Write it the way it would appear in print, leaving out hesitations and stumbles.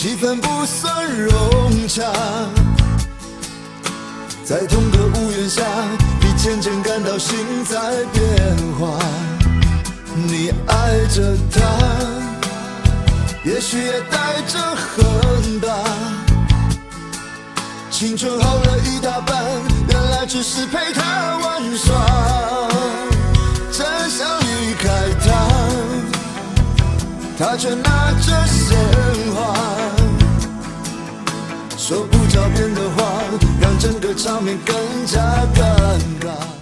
气氛不算融洽，在同个屋檐下，你渐渐感到心在变化。你爱着他，也许也带着恨吧。青春耗了一大半，原来只是陪他玩耍。真想离开他，他却拿着鲜花，说不着边的话，让整个场面更加尴尬。